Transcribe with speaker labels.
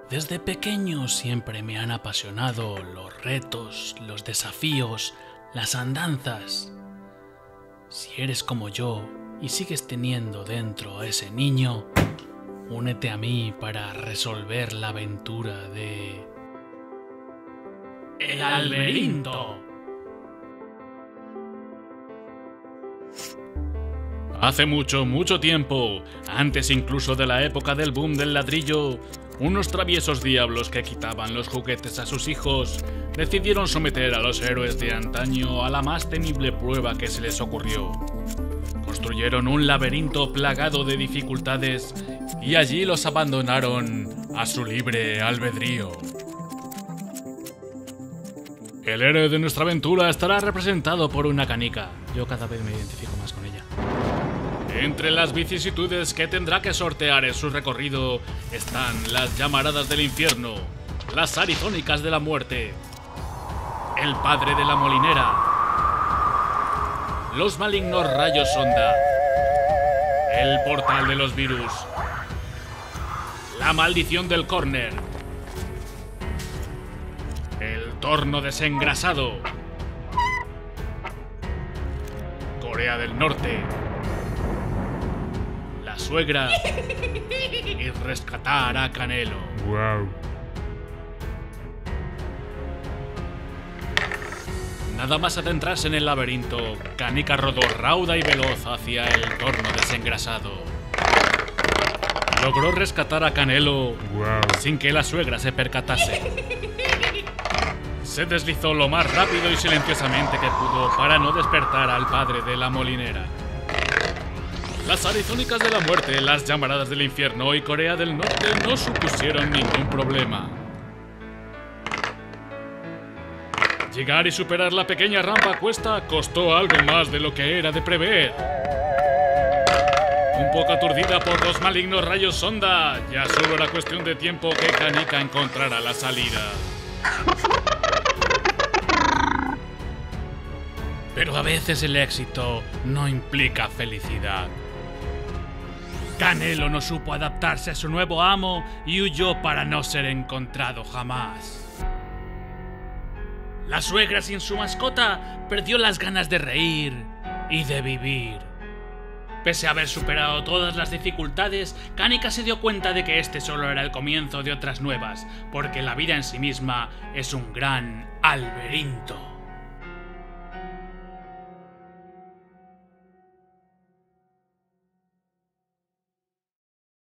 Speaker 1: Desde pequeño siempre me han apasionado los retos, los desafíos, las andanzas. Si eres como yo y sigues teniendo dentro a ese niño, únete a mí para resolver la aventura de... ¡El Alberinto! Hace mucho, mucho tiempo, antes incluso de la época del boom del ladrillo, unos traviesos diablos que quitaban los juguetes a sus hijos decidieron someter a los héroes de antaño a la más temible prueba que se les ocurrió. Construyeron un laberinto plagado de dificultades y allí los abandonaron a su libre albedrío. El héroe de nuestra aventura estará representado por una canica. Yo cada vez me identifico más con ella. Entre las vicisitudes que tendrá que sortear en su recorrido están las llamaradas del infierno, las arizónicas de la muerte, el padre de la molinera, los malignos rayos sonda, el portal de los virus, la maldición del córner, el torno desengrasado, Corea del Norte, la suegra y rescatar a Canelo.
Speaker 2: Wow.
Speaker 1: Nada más adentrarse en el laberinto, Canica rodó rauda y veloz hacia el torno desengrasado. Logró rescatar a Canelo sin que la suegra se percatase. Se deslizó lo más rápido y silenciosamente que pudo para no despertar al padre de la molinera. Las arizónicas de la muerte, las llamaradas del infierno y Corea del Norte no supusieron ningún problema. Llegar y superar la pequeña rampa a cuesta costó algo más de lo que era de prever. Un poco aturdida por los malignos rayos sonda, ya solo era cuestión de tiempo que Canica encontrara la salida. Pero a veces el éxito no implica felicidad. Canelo no supo adaptarse a su nuevo amo y huyó para no ser encontrado jamás. La suegra sin su mascota perdió las ganas de reír y de vivir. Pese a haber superado todas las dificultades, Canica se dio cuenta de que este solo era el comienzo de otras nuevas, porque la vida en sí misma es un gran alberinto.